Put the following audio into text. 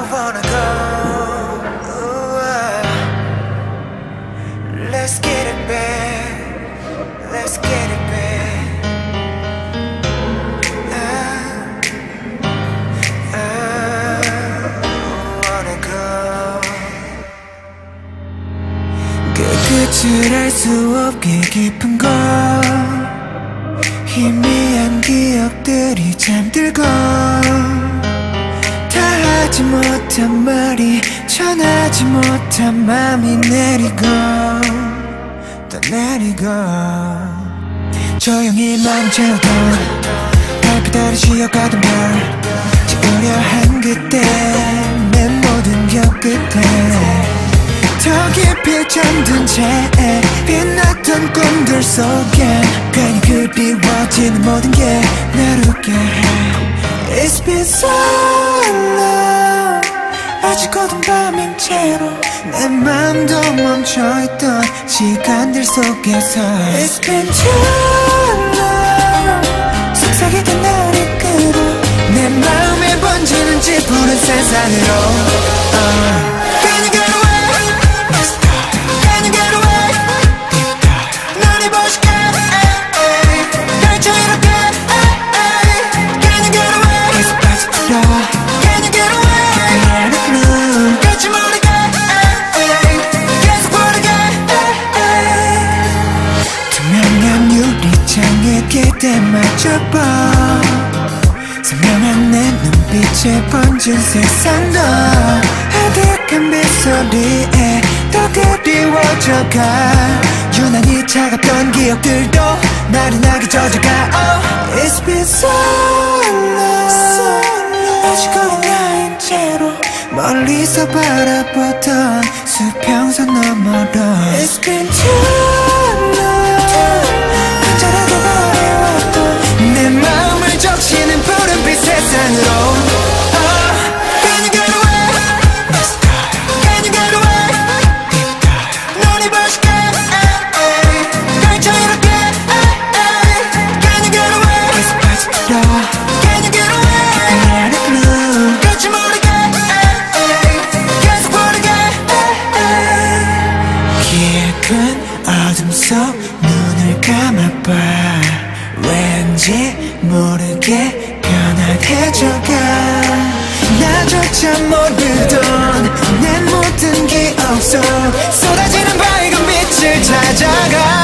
wanna go. Let's get it back. Let's get it back. I wanna go. 그 끝을 알 수 없게 깊은 곳, 희미한 기억들이 잠들고, 다 하지 못한 말이, 전하지 못한 맘이 내리고 또 내리고, 조용히 마음 채우던 달빛 아래 쉬어가던 별, 지우려 한 그때 내 모든 겨 끝에 더 깊이 잠든 채 빛났던 꿈들 속에 괜히 그리워지는 모든 게 날 웃게 해. It's been so long. 아직 어두운 밤인 채로 내 맘도 멈춰있던 시간들 속에서 It's been too long. 속삭이던 날 이끌어 내 마음에 번지는 짙은 세상으로. Can you get away? Can you get away? 널 입어줄게. 펼쳐 이렇게. Can you get away? 계속 빠져들어. Can you get away? Let it bloom. 끝이 모르게. 계속 부르게. 투명한 유리창에 기대 맞춰봐. 선명한 내 눈빛에 번진 세상도 아득한 빗소리에 더 그리워져가. 유난히 차갑던 기억들도 나른하게 젖어가. Oh, it's been so long. 아직 어린 나인 채로 멀리서 바라보던 수평선 너머로 It's been too long. 간절하게 바래왔던 내 마음을 적시는 푸른빛 세상으로. Can you get away? Can you get away? 널 입어줄게. 펼쳐 이렇게. Can you get away? 계속 빠져들어. Can you get away? Let it bloom. 끝이 모르게. 계속 부르게. 깊은 어둠 속 눈을 감아봐. 왠지 모르게 편안해져가. 나조차 모르던 내 모든 기억 속 쏟아지는 밝은 빛을 찾아가.